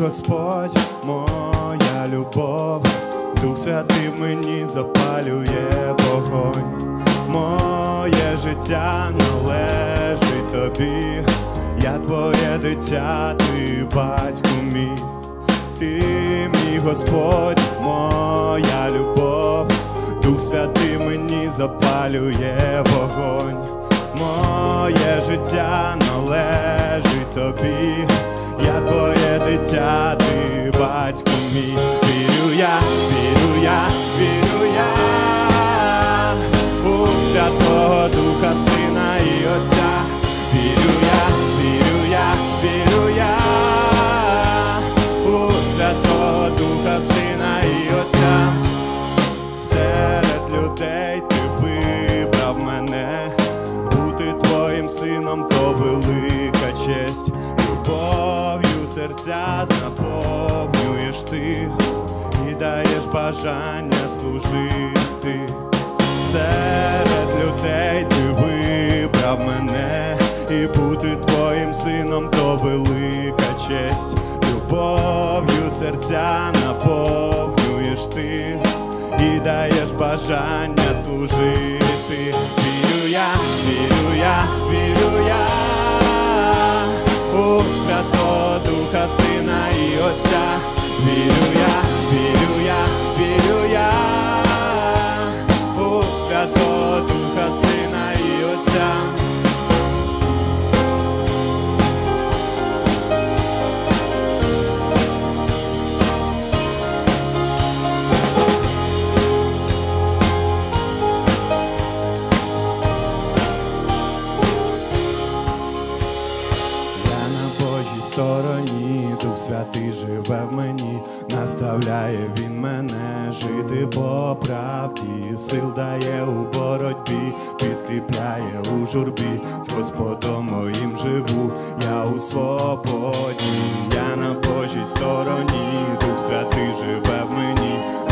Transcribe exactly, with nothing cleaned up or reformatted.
Господь, моя любов, Дух Святий в мені запалює вогонь. Моє життя належить тобі, я твоє дитя, ти батько мій. Ти мій Господь, моя любов, Дух Святий в мені запалює вогонь. Моє життя належить тобі, я твоє дитя, ти батько мій. Вірю я, вірю я, вірю я у Святого Духа, Сина і Отця. Вірю я, вірю я, вірю я у Святого Духа, Сина і Отця. Серед людей ти вибрав мене, бути твоїм сином то велика честь. Любов'ю серця наповнюєш ти і даєш бажання служити. Серед людей ти вибрав мене, і бути твоїм сином то велика честь. Любов'ю серця наповнюєш ти і даєш бажання служити. Вірю я, вірю я, вірю я у Святого Духа, Сина і Отця. Вірю я, вірю я, вірю я у Святого Духа, Сина і Отця. Стороні Дух Святий живе в мені, наставляє Він мене жити по правді, сил дає у боротьбі, підкріпляє у журбі. З Господом моїм живу, я у свободі. Я на Божій стороні, Дух Святий живе в мені,